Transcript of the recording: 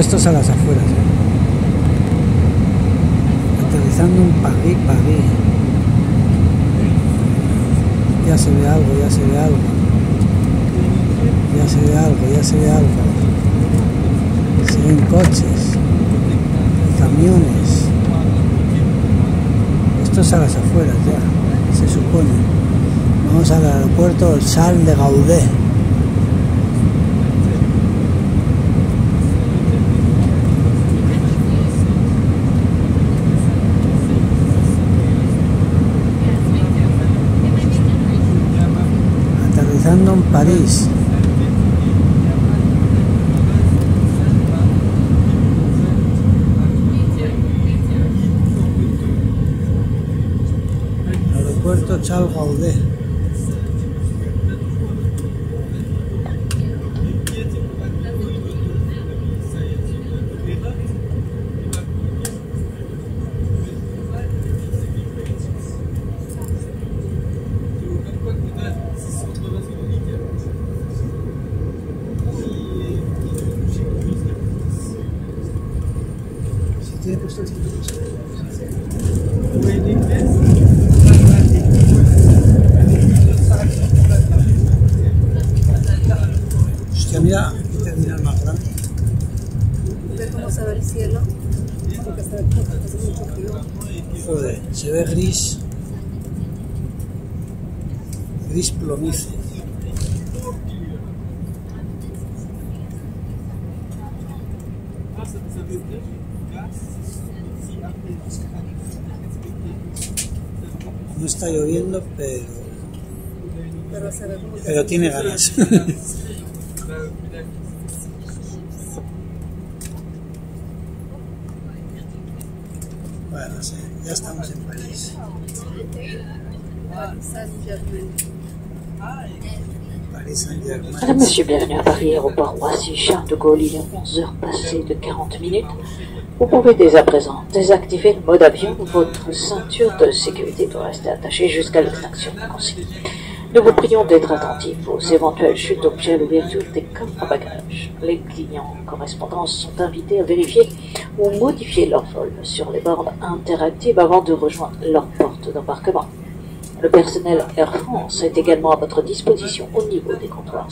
esto es a las afueras, aterrizando en París. Ya se ve algo, ya se ve algo. Ya se ve algo, ya se ve algo. Se ven coches, camiones. Esto es a las afueras ya, se supone. Vamos al aeropuerto Charles de Gaulle. Aterrizando en París. Aeropuerto Charles Gaulle. Tiene puesto el cinturón. Hostia, mira, aquí terminal más grande. ¿Ves cómo se ve el cielo? Porque hace mucho frío. Joder, se ve gris. Gris plomizo. No está lloviendo, pero tiene ganas. Bueno, sí, ya estamos en París. Paris Saint-Germain. Madame, monsieur, bienvenue à Paris, aéroport Roissy Charles de Gaulle. Il est 11h passées de 40 minutes. Vous pouvez dès à présent désactiver le mode avion. Votre ceinture de sécurité doit rester attachée jusqu'à l'extinction de consigne. Nous vous prions d'être attentifs aux éventuelles chutes d'objets à l'ouverture des coffres à bagages. Les clients en correspondance sont invités à vérifier ou modifier leur vol sur les bornes interactives avant de rejoindre leur porte d'embarquement. Le personnel Air France est également à votre disposition au niveau des comptoirs.